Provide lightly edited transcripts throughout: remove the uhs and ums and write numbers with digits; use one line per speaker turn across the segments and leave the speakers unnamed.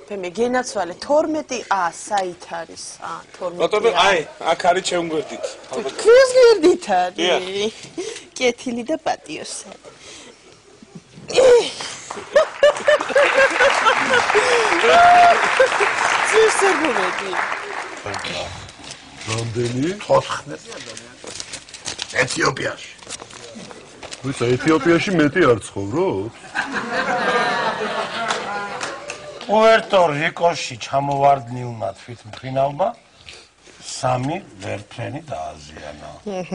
მე გენაცვალე 12 საით არის? 12.
ბატონო, აი, აქ არის ჩემ გვერდით.
თქვენს გვერდით არის. კეთილი და პატიოსანი. ზუსტად.
რამდენი?
14. ეთიოპიაში.
ვიცა ეთიოპიაში მეტი არ ცხოვრობ?
პუერტო რიკოში ჩამოვარდნილმა თვითმფრინავმა 3 ვერტფრენი დააზიანა.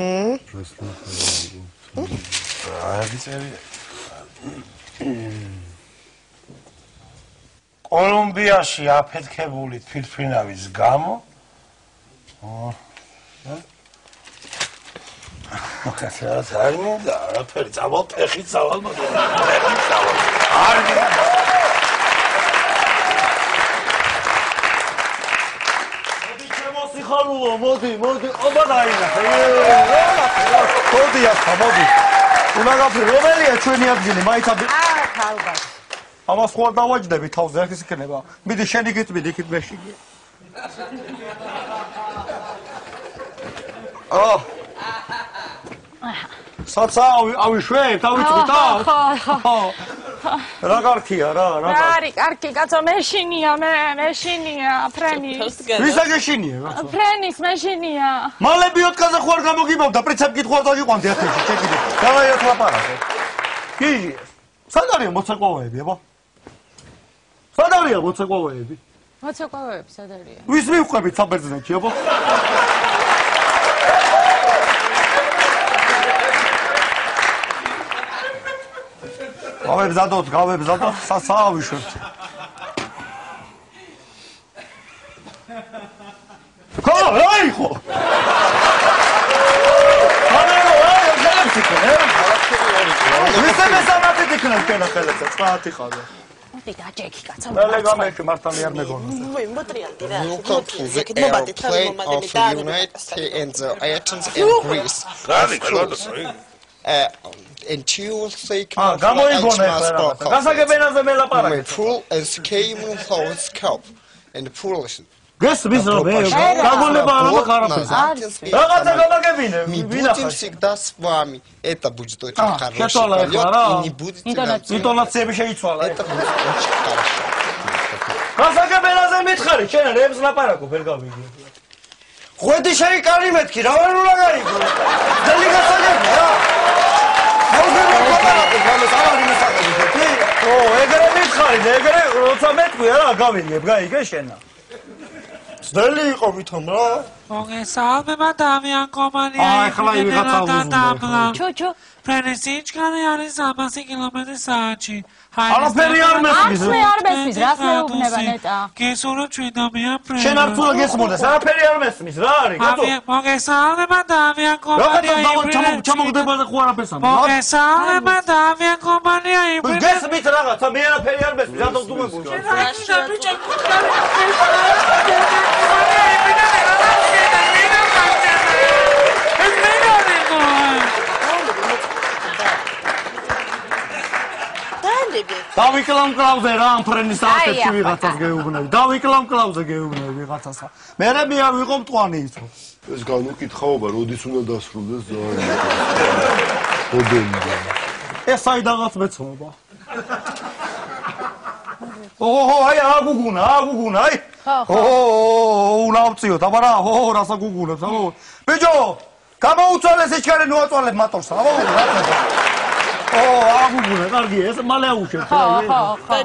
კოლუმბიაში აფეთქებული თვითმფრინავის გამო არაფერი წავალ ფეხით წავალ ხალულო მოდი ობა დაინახე მოდი ახლა მოდი უნდა გაფრთხილო რომელია ჩვენი ადგილი მაინც
ალბათ
ამას ხო არ დავაჯდები თავზე ეს იქნება მიდი შენ იქით მიდი იქით მეში საცა ავიშვენ თავიწვით
ხო
რა კარგია რა
კარგი კაცო მეშინია ფრენი
ვისა გეშინია კაცო
ფრენის მეშინია
მალე ბიოტკაზე ხო არ გამოგიმავდა პრინციპ გითხوار დაიყვანდი ათეში ჩეკიდე დავაიოთ ლაპარაკო კი სად არის მოცეკვავეები აბა სად არის მოცეკვავეები
მოცეკვავეები სად არის
ვის მივყვებით საბერძნეთში აბა გავებზადოთ საავიშვებთ ხო აი ხო მესამათი იქნება კენა ხელეცა წყაათი ხავე
მოდი დაჯექი კაცო
მალე გამექი მართალი არ მეგონა
მოტრიალდი რა
and two thick full and scheme horoscope and polish.
Guess this is
всегда с вами. Это будет очень хороший полет и не будете
интонация შეიცვალა.
Это будет очень хорошо.
გასაგებენაზე მითხარი, შენ რებს ლაპარაკო, ვერ გავიგე. ხვედი შეიკარი მეთქი, რა ვერ უნდა გაიგო. ძელი გასაგებია რა. ეგრე მითხარი, ეგრე როცა მეთქვია რა, გავიგებ, გაიგე შენა. ძელი იყო ვითომ რა.
მოგესალმება დავიან კომპანია.
აი, ხლა ვიღაცა
დაბლა.
ჩო.
პრენესიჩკანი არის 300 კმ/სთ.
არაფერი არ მესმის.
არ მესმის, რას მეუბნება ნეტა.
გესურვებ ჩვენ დავიან პრენ.
შენ არ თულა გესმოდეს, არაფერი არ მესმის, რა არის, კაცო?
მოგესალმება დავიან კომპანია.
ჩამოგდება და ხო არაფერს ამბობ.
მოგესალმება დავიან კომპანია.
გესმით რაღაცა, მე არაფერი არ მესმის, რატომ დუმებულს? დავიკლავ რა ამ ფრენის აფეთქი ვიღაცას გეუბნები. დავიკლავ გეუბნები ვიღაცასა. მერე მე არ ვიყო მტვანი იცო.
ეს განუკითხაობა როდის უნდა დასრულდეს ძალიან. ოდენდა.
ეს საიდანაც მეცნობა. აი აგუგუნა, აი. უნავციოთ, აბა რა, რასა გუგუნებს, აბა. ბიჭო, გამოუწვალეს ეჩქარე ნოაწვალებ მატორს, აბა. აგუგუნა, კარგია, ეს მალე აუშევთ რა.
ვაი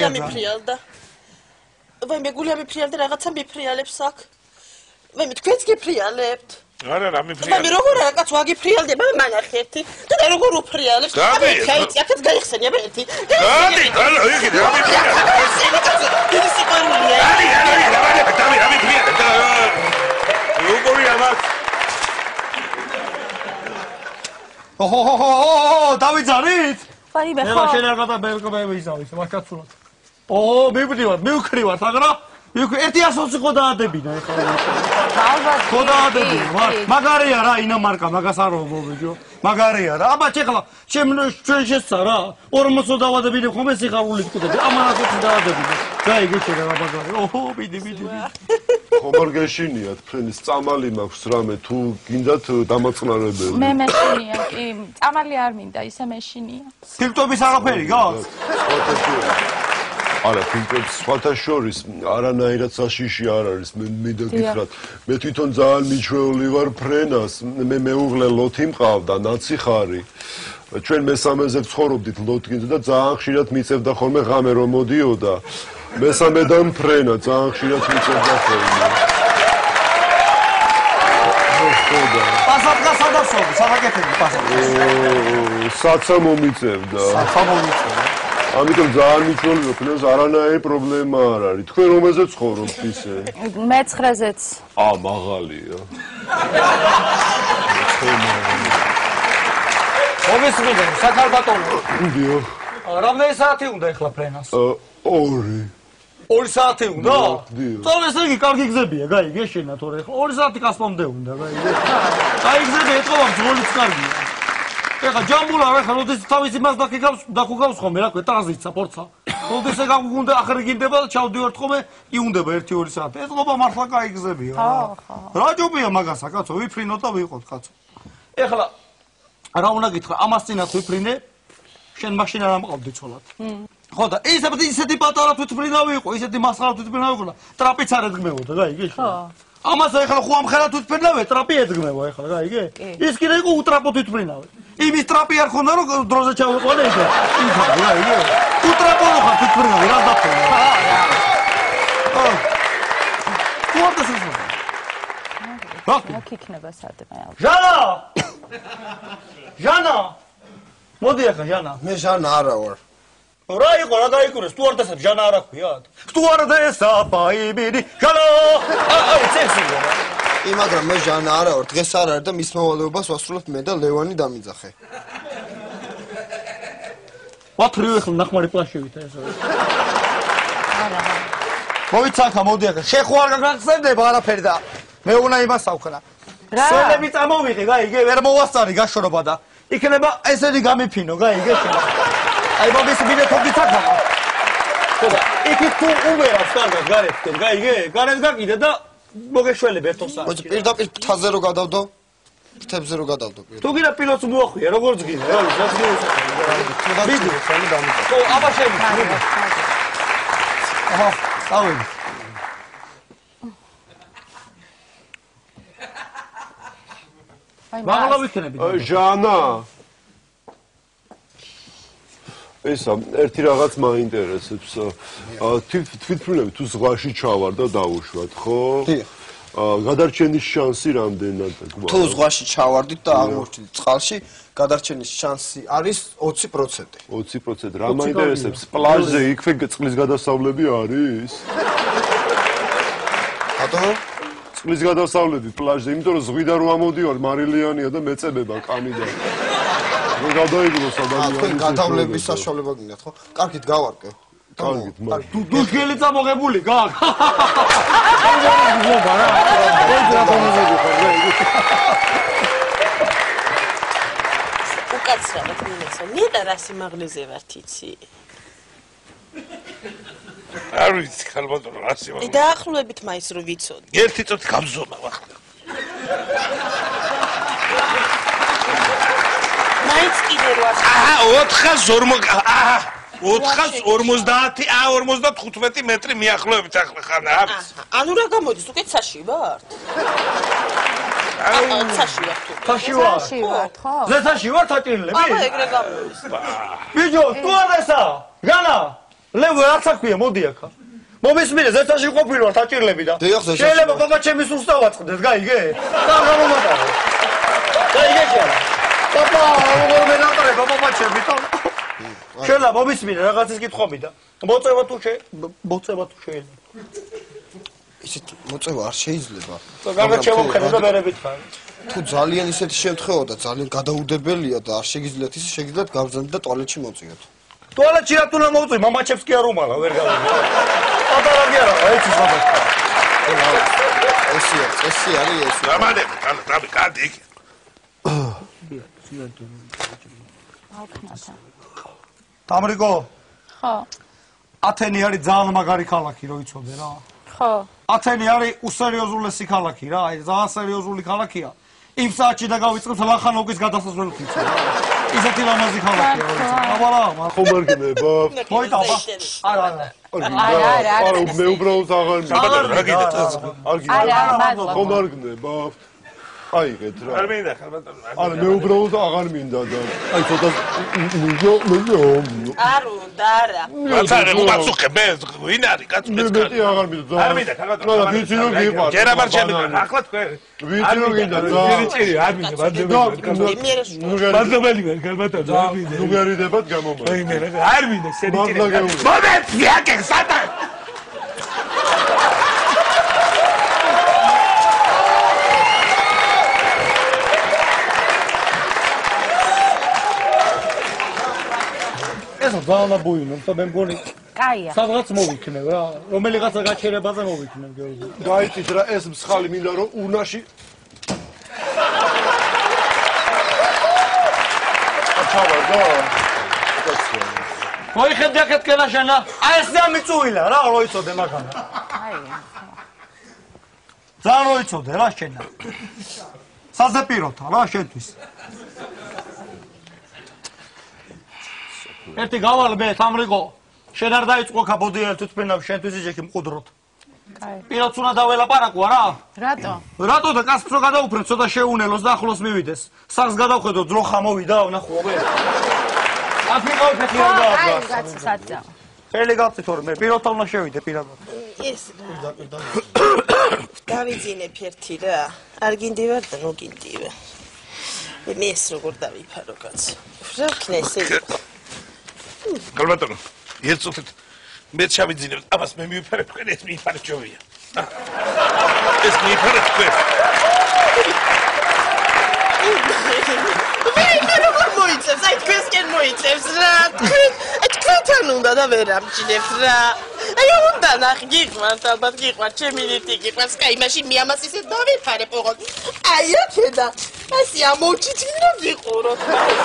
მე გულია მიფრიალდა რაღაცა მიფრიალებს აქ. ვაი მე თქვენც გიფრიალებთ.
არა, რა მიფრიალებ.
ვაი მე როგორ არა კაცო აგიფრიალდება მე მანახი ერთი. და როგორ უფრიალებს? ხაიცი, აქაც გაიხსენია მე ერთი.
გადი, იგი რა მიფრიალებ?
დიდი სიყვარულია.
რა მიფრიალებ? როგორი ამას?
დავიძარით?
ხარი მე ხო.
მე შენ არ გადაბერკობები ისავის, მაგაცურად. მივკრივართ აგრა? ერთი 120 ხო დაადებინა ეხლა.
ალბათ.
ხო დაადებინა, მაგარია რა ინამარკა, მაგას არ ვობიჯო. მაგარია რა. აბა ჩეხლა, ჩვენ შეცდა რა. 40 დავადებინე ხომ ეს სიხარული გკუდები. ამანაც დაადებინა. გაიგე შენ რა ბაგარი. ოჰო, მიდი.
ხომ არ გეშინიათ, ფრენის წამალი მაქვს რამე, თუ გინდათ დამაწნარებელი.
მე მეშინია, კი, წამალი არ მინდა, ისე მეშინია.
ფილტვების არაფერი გაქვს?
არა, ფილტვებს სხვათა შორის არანაირად საშიში არ არის, მე დაგითხრათ. მე თვითონ ძალიან მიჩვეული ვარ ფრენას, მე მეუღლე ლოთი მყავდა, ნაცი ხარი. ჩვენ მესამეზე ვცხოვრობდით ლოთგინზე და ძალიან ხშირად მიწევდა ხოლმე ღამე რომ მოდიოდა. მესამედან ფრენა ძალიან ხშირად მიწევდა ხოლმე.
პასატკა სადასწორი, სადაკეთები პასატკა.
საცა მომიწევდა. ამიტომ ძალიან მიჩვეული ვარ, ფრენას არანაირი პრობლემა არ არის. თქვენ რომელზე ცხოვრობთ ისე?
მე-9-ზეც.
მაღალია.
მომესმინე, საქალბატონო.
დიახ.
რამდენი საათი უნდა ეხლა ფრენას?
2.
2 საათი უნდა?
დიახ.
წავ ესე იგი კარგი გზებია, გაიგე შენა თორე ეხლა 2 საათი გასწამდე უნდა, გაიგე. აი გზები ეთქობა ძღოლიც კარგია. ეხლა ჯამბულა ეხლა როდის თავის იმას დაგუგავს ხომ რა ქვია, ტრანზიტსა, პორტსა. როდის ეგაგუნდა ახალი გინდება და ჩავდივართ ხომ იუნდება 1-2 საათი. ეთქობა მართლა კარგი გზებია. რა ჯობია მაგასა, კაცო, ვიფრინოთ და ვიყოთ, კაცო. ეხლა რა უნდა გითხრა, ამას წინათ ვიფრინე, შენ მაშინ არ ამყავდი ცოლად. ხო და ისეთი პატარა თვითმფრინავი იყო, ისეთი მასხარა თვითმფრინავი იყო და ტრაპიც არ ედგმებოდა, გაიგე? ხო. ამას ეხლა ხო ამხელა თვითმფრინავი, ტრაპი ედგმება ეხლა, გაიგე? ის კიდე იყო უტრაპო თვითმფრინავი. იმის ტრაპი არ ხონდა რომ დროზე ჩავიყვანე ისე. გაიგე? უტრაპო ხარ თვითმფრინავი, რა დაფონა? ხო. ხო და სულ.
აქ იქნება სადმე.
ჟანა! მოდი ახლა ჟანა.
მე ჟანა არა ვარ.
რა იყო რა დაიკურეს? თუ არ დასებ ჟანა არ აქვიათ? თუ არ დასაფაიბიდი ჟანა! აი ცექსია.
მაგრამ მე ჟანა არა ვარ. დღეს არ არის და მის მოვალეობას ვასრულებ მე და ლევანი დამიძახე.
ვაფრიო ახლა ნახმარი პლაშევით ეს. არა. მოიცანხა მოდი ახლა. შენ ხო არ გაგახსენდება არაფერი და მე უნდა იმას ავქნა. სოლები წამოვიღე, გაიგე, ვერ მოვასწარი გაშორობა და იქნება ესეთი გამიფინო, გაიგე შენ. აი მოგის ბილე თოქი თაქა. ხოდა, იქით თუ უმერავს კარგად გარეთკენ, გაიგე? გარეთ გაკიდე და მოგეშველებ ერთოსა.
მოდი პირდაპირ ფთაზე რო გადავდო, ფრთებზე რო გადავდო.
თუ გინდა პილოტს მოახვია, როგორც გინდა, რა ვიცი, რაც გინდა.
ვიდეო სამი დამიძახე.
ხო, აბა შევიდე. აჰა, წავედი. მაღლა ვიქნები.
ჟანა. ესა ერთი რაღაც მაინტერესებს. თვითმფრინავი თუ ზღვაში ჩავარ და დავუშვათ, ხო?
დიახ.
გადარჩენის შანსი რამდენად გვაქვს?
თუ ზღვაში ჩავარდით და აღმოჩნდით წყალში, გადარჩენის შანსი არის 20%.
20%. რა მაინტერესებს? პლაჟზე იქვე წყლის გადასავლები არის?
ბატონო
წყლის გადასავლები პლაჟზე, იმიტომ რომ ზღვიდან რო ამოდივარ, მარილიანია და მეწებება კანიდან. რომ გადაიგდოს ადამიანი.
თქვენ გადავლების საშუალება გინდათ, ხო? კარგით გავარკვევ.
კარგით,
თუ დუშგელი წამოღებული გაქვს.
უკაცრავად მიმეცა, ნეტა რა სიმაღლეზე ვართ იცი?
არ ვიცი, ხალბატონო, რა სიმაღლე.
დაახლოებით მაინც რო ვიცოდი.
ერთი წუთი გამზომა ახლა.
მაინც კიდე რო ასე.
450 მეტრი მიახლოებით ახლა ხარ არის.
ანუ რა გამოდის, უკეთ საში ვართ? საში ვართ.
საში ვარ.
საში ვართ, ხო?
ზესაში ვარ თაჭირლები?
აბა ეგრე გამოდის.
ბიჭო, თუ არ ესა? ჟანა, ლევო არც აქვია, მოდი აქა. მომისმინე, ზესაში ყოფილი ვარ თაჭირლები და. შეიძლება ბაბა ჩემი სუსტა ვაწყდეს, გაიგე? და გამომატარე. გაიგე შენ? ბაბა, როგორ მენაყრე ბაბა ჩემი და. შელა მომისმინე, რაღაცის კითხომი და. მოწევა თუ შეიძლება.
ისეთ მოწევა არ შეიძლება.
გამარჩევოხედე და მერებით ხარ.
თუ ძალიან ისეთი შემთხვევა და ძალიან გადაუდებელია და არ შეგიძლიათ ისე შეგიძლიათ გავზარდეთ და ტუალეტში მოვწიოთ.
ტუალეტში რა თულა მოვწვი, მამაჩებს კი არ უმალა, ვერ გავიგე. პატარაგი არა, ეცის მაგას.
წესი არის ეს.
დამადები, დამი, კარდი იქ.
ალკნათა.
დამრიგო.
ხო.
ათენი არის ძალიან მაგარი ქალაქი, რო იცოდე რა.
ხო.
ათენი არის უსერიოზულესი ქალაქი რა, აი ძალიან სერიოზული ქალაქია. იმ საათში და გავიწყებთ ლახანოვკის გადასასვლელით იცი რა. ისეთი ლამაზი ქალაქია, რო იცი. აბარა,
ხო მარგნება.
მოიტავა. არა.
არა, მე უბრალოდ აღარ
რა გინდა წელს?
ხო მარგნება. აიღეთ რა.
არ მინდა ხალბატონო.
არა, მე უბრალოდ აღარ მინდა და აი ცოტა
არ უნდა არა.
მაცარე უმაცუხე მე ვინ არის კაცო
მე მეტი აღარ მინდა.
არ მინდა ხალბატონო.
რა ვიცი რომ გიყვარს.
ჯერ ამარ ჩემი ახლა თქვენ
ვიცი რომ გინდა რა.
ვიჭირი არ მინდა მადლობელი ვარ ხალბატონო. არ მინდა.
ნუგერიდებად გამომავალ.
არ მინდა შენი ჭირი. მომენტ იაკე სატან
ესა ძალიან აბუინო, მე მგონი
კაია.
სადღაც მოვიქნებ რა. რომელიღაცა გაჩერებაზე მოვიქნებ გეორგი.
გაიცით რა, ეს მსხალი მინდა რომ ურნაში ჩავარ და
მოიხედი აქეთ კენაშანა. აი ეს დამიწუილა რა, რო იცოდე მაგან. ძალიან რო იცოდე რა შენა. საზეპიროთა რა შენთვის. ერთი გავალ მე თამრიგო. შენ არ დაიწყო კაბოდიელ თვითფრინავ შენთვის იჯექი მყუდროთ.
კაი.
პირაც უნდა დაველაპარაკო რა.
რატო?
რატო და კაცს რო გადაუფრენ ცოტა შეუნელოს და ახლოს მივიდეს. სახს გადავხედო ძრო ხამოვიდა ნახულობე. აქ მიყავ ფეხი არ
აი,
გააქვს.
გაცსაცა.
ხელი გაწი თორე მე პიროთა უნდა შევიდე პირადად.
ეს დავიძინებ ერთი რა. არ გინდივარ და ნუ გინდივარ. მე ეს როგორ დავიფარო კაცო. რა ქნა ესე.
ხალბატონო ერთ წუთით მე ჩავიძინებ ამას მე მივიფარებ თქვენ ეს მიიფარეთ ჯობია ეს მიიფარეთ თქვენ
როგორ მოიწევს? აი თქვენსკენ მოიწევს რა. თქვენთან უნდა და ვერ ამჭირებთ რა. აი უნდა ნახ გიყვართ ალბათ გიყვართ ჩემი ნიტი გიყვარს. კაი მაშინ მე ამას ისე დავიფარებ ოღონდ. აი რა შედა. ასე ამოვჭით რომ ვიყუროთ.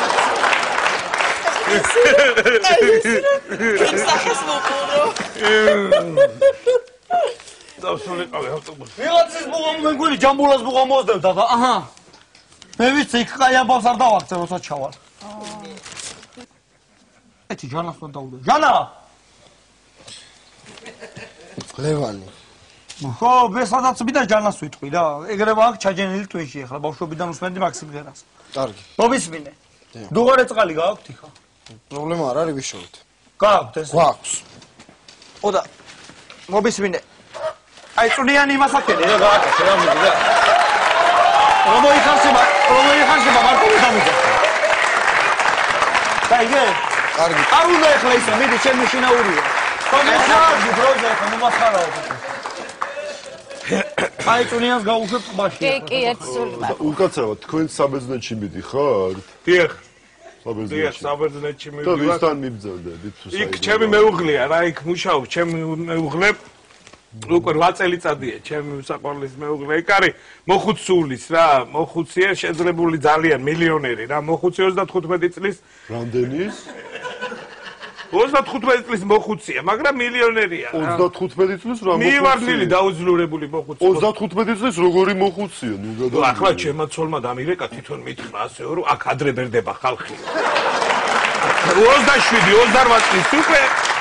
ეს სახეს მოყურო.
დავსულიყავი ავტობუსი
ვიღაცის ბუღა მე მგონი ჯამბულას ბუღა მოძდებდა და აჰა. მე ვიცი იქ კაი ამბავს არ დავაქცე როცა ჩავალ. ეთი ჟანას უნდა დაუდო. ჟანა!
ლევანი.
ხო, მე სადაც მიდა ჟანას ვიტყვი რა. ეგრევე აქ ჩაჯენილი ტვინში ახლა ბავშვობიდან უსმენდი მაქსიმ გერას.
კარგი.
მოვისმინე. დუღარე წყალი გააქვთ იქა?
პრობლემა არ არის ვიშოვით.
გააქვთ ეს?
გვაქვს.
ოდა მოვისმინე. აი წვნიანი იმასაკენი რა გააკეთე რა მიდი რა. რომელი ხანსება მარტო დამიძა. დაიგე?
კარგი.
არ უნდა ეხლა ისე მიდი ჩემი შინაურია. კომისარი დროზე ხომ მომახარავ. აი წვნიანს გაუშვებ ტბაში.
კი, ერთ სულმად.
უკაცრავად თქვენ საბერძნეთში მიდიხართ?
დიახ
საბერძნეთში.
საბერძნეთში
და
მივიდივარ
ვისთან მიბრძოლდებით თუ
იქ ჩემი მეუღლეა რა იქ მუშაობ ჩემი მეუღლე უკვე 8 წელიწადია ჩემი უსაყვარლის მეუღლე იქ არის მოხუცულის რა მოხუცია შეძლებული ძალიან მილიონერი რა მოხუცი 35 წლის
რამდენის?
35 წლის მოხუცია მაგრამ მილიონერია რა
35 წლის რა მოხუცია?
მივარდნილი დაუძლურებული მოხუცი
35 წლის როგორი მოხუცია? ნუ გადა.
ახლა ჩემმა ცოლმა დამირეკა თვითონ მითხრა ასეო რომ აქ ადრე ბერდება ხალხი 27-28 წლის უკვე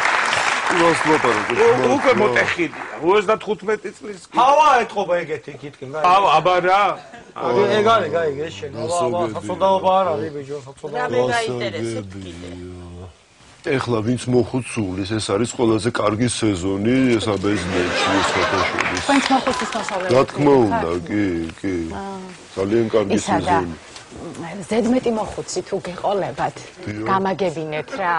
უკვე მოტეხილია 35 წლის
ჰავა ეთყობა ეგეთი კითხი რა.
აბა რა
ეგ არის გაიგე ეს შენ. აბა საწოდაობა არ არის ბიჭო საწოდაობა.
რა მე გაინტერესებს კიდე.
ეხლა ვინც მოხუცულის ეს არის ყველაზე კარგი სეზონი საბერძნეთში სხვათაშორის.
თქვენს მოხუცის მოსავლელი.
რა თქმა უნდა, კი. ძალიან კარგი სეზონი.
ზედმეტი მოხუცი თუ გეყოლებათ, გამაგებინეთ რა.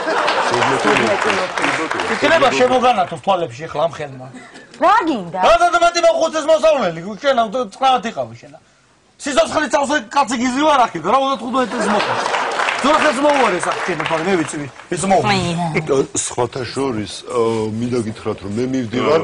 იქნება შემოგანათოს თვალებში ახლა ამ ხელმა.
რა გინდა?
ზედმეტი მოხუცის მოსავლელი, შენ წყნარად იყავი შენა. სიცოცხლე წავსე კაცი გიზივარ აქ და რა 35 წლის მოხუცი. ძორხეს მოუარეს აქ შენ თორე მე ვიცი ეს მოუვარ.
სხვათა შორის მინდა გითხრათ რომ მე მივდივარ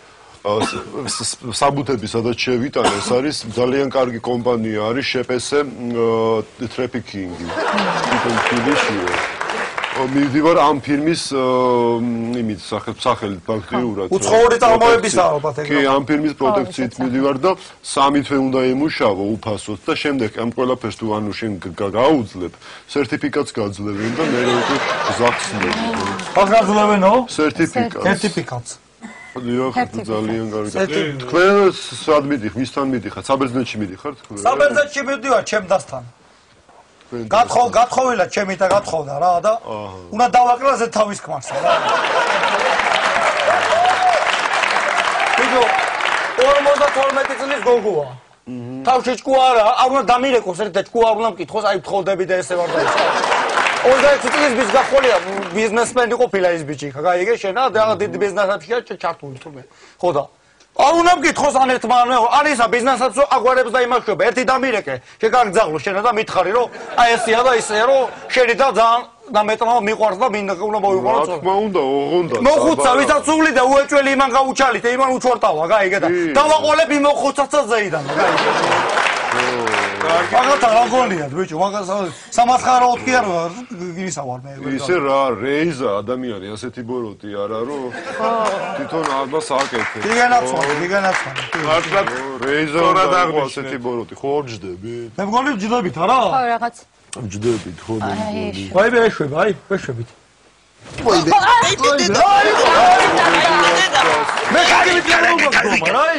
საბუთები სადაც შევიტანე ეს არის ძალიან კარგი კომპანია არის შეპესე ტრეფიკინგი. თვითონ თბილისშია. მივდივარ ამ ფილმის იმით სახელით ფაქტიურად.
უცხოური წარმოებისა ალბათ ეგ.
კი, ამ ფილმის პროტექციით მივდივარ და 3 თვე უნდა ემუშავო უფასოდ და შემდეგ ამ ყველაფერს თუ ანუ შენ გაუძლებ, სერტიფიკატს გაძლევენ და მე უკვე გზახს მოვიდე.
აღაძლევენო?
სერტიფიკატს. დიახ, ძალიან კარგი. თქვენ სად მიდიხართ? ვისთან მიდიხართ? საბერძნეთში მიდიხართ თქვენ?
საბერძნეთში მივდივარ ჩემდასთან. გათხოვილად ჩემი და გათხოვდა რა და უნდა დავაკრაზე თავის ქმარს რა. ბიჭო 52 წლის გოგოა. თავში ჭკუა არ უნდა დამირეკოს ერთ ჭკუა არ უნდა მკითხოს აი თხოლდები და ესე ვარ და ეს. 26 წლის ბიჭი გახოლია ბიზნესმენი ყოფილა ეს ბიჭი. გაიგე შენ რა დიდი ბიზნესებშია ჩართული თუმე. ხო და არ უნდა მკითხოს ან ერთმა ან ისა ბიზნესებს აგვარებს და იმაშობა ერთი დამირეკე შეგაგძაღლო შენ და მითხარი რომ აი ესეა და ისეა რომ შენი და ძალიან და მეტმა მიყვარს და მინდა უნდა მოიყვანო
რა თქმა უნდა ოღონდა
მოხუცა ვისაც უვლი და უეჭველი იმან გაუჩალით იმან უჩვარტავა გაიგე და დავაყოლებ იმ მოხუცაცა ზეიდან გაიგე მაგათა რა გონიათ ბიჭო მაგას სამასხარაოდ კი არ გისავარ მე
ისე რა რეიზა ადამიანი ასეთი ბოროტი არა რომ თვითონ ალბას აკეთე
გიგანაცვა
მართლაც რეიზა და ასეთი ბოროტი ხო ჯდები
მე მგონი ჯდებით არა
ხო რაღაც
ჯდებით ხო
ვაი ეშვება აი ეშვებით
ვაი მე
ხარით რა მოგქომა რა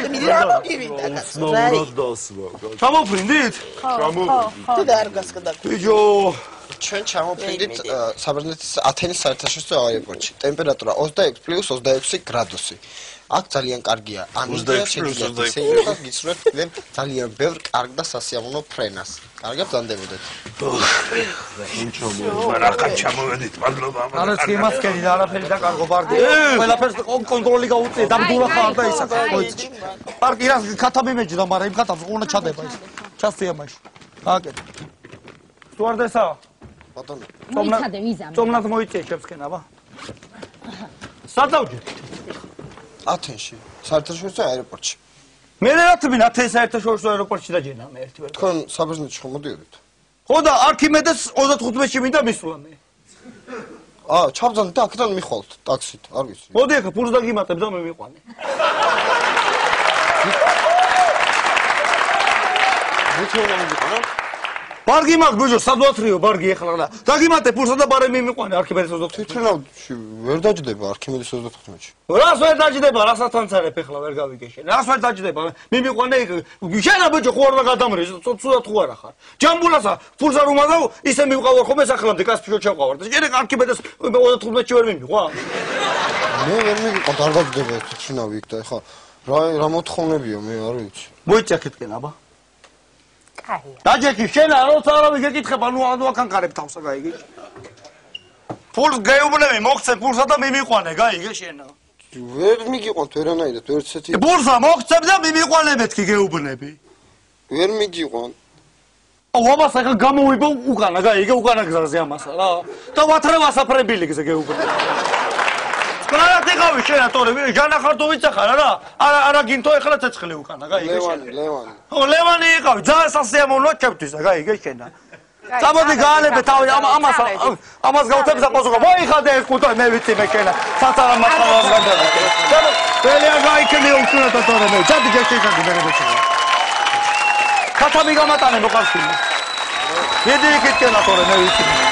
ჩამოფრინდით
თუ და არ გასკდა
ბიჭო
ჩვენ ჩამოფრინდით საბერძნეთის ათენის საერთაშორისო აეროპორტში ტემპერატურა 26+26 გრადუსი აქ ძალიან კარგია ამიტომ შეიძლება გიცნობთ ძალიან ბევრ კარგ და სასიამოვნო ფრენას კარგად ბრძანდებოდეთ
რახან ჩამოვედით მადლობა
არა სქემასკენი და არაფერი და კარგო პარკი ყველაფერს კონტროლი გაუწია დაბდურა ხარ და ისა მოიწი პარკი რა ქათამი მეჯდა მაგრამ იმ ქათამს უნდა ჩადება ის ჩასწია მაშინ აკეთე სტუარდესა
ბატონო
მოიცადე ვიზა
წომნად მოიწია შევსქენ აბა სადავჯეთ
ათენში საერთაშორისო აეროპორტში
მე რა თქმა ათენის საერთაშორისო აეროპორტში დაჯენა მე ერთი ვარ
თქვენ საბერძნეთში ხომ მოდიოდით
ხო და არქიმედეს 35-ში მინდა მისვლა მე
ჩაბძანეთ და აქედან მიხვალთ ტაქსით არ ვიცი
მოდი ახლა ფულს დაგიმატებ და მე მიყვანე ბარგი მაგ ბიჭო სადვათრიო ბარგი ეხლა რა დაგიმატე ფულსა და ბარე მიმიყვანე არქიმედეს 25-ში
თვითონავში ვერ დაჯდება არქიმედეს 25-ში
რას ვერ დაჯდება რასაც ანცარებ ეხლა ვერ გავიგე შენ რას ვერ დაჯდება მიმიყვანე შენ ბიჭო ხო არ უნდა გადამრე ცუდად ხო არა ხარ ჯამბულასა ფულსა რომ ადავ ისე მივყავარ ხოლმე სახელამდე კასპიო ჩავყავარ და შენ არქიმედეს 25-ში ვერ მიმიყვა
მე ვერ მივიყავ არ დაჯდება თვითონავი იქ და ეხლა რა მოთხოვნებია მე არ ვიცი
მოიწაკეთკენ აბა დაჯექი შენ როცა არავის გეკითხება ნუ აკანკარებ თავსა გაიგე ფულს გაიუბნები მოგცე ფულსა და მიმიყვანე გაიგე შენ
ვერ მიგიყვანთ ვერანაირად ვერ ცეთი
ფულსა მოგცებ და მიმიყვანე მეთქი გეუბნები
ვერ მიგიყვან
ამას ახლა გამოვიბო უკანა გაიგე უკანა გზაზე ამასა რა და ვათრე ვასაფრებილი გზე გეუბნები კარათი გავი შენ ატორე ჟანახარდო ვიცახარ რა არა გინთო ეხლა ცეცხლი უკანა გაიგე შენ
ლევანი
ო ლევანი იყავი ძალიან სასიამოვნოა ჩემთვის გაიგე შენ სამოდი გაანებე თავი ამას გავთებ საპასუხო მოიხადე ეს კუთა მე ვიცი მე შენ საწარა მასალას გადავა ველი არ გაიქნიო უკუნა თორე მე ჩადი გეშეკადი მე მეჩა ქათამი გამატანე მოყავში დიდი იქით კენა თორე მე ვიცი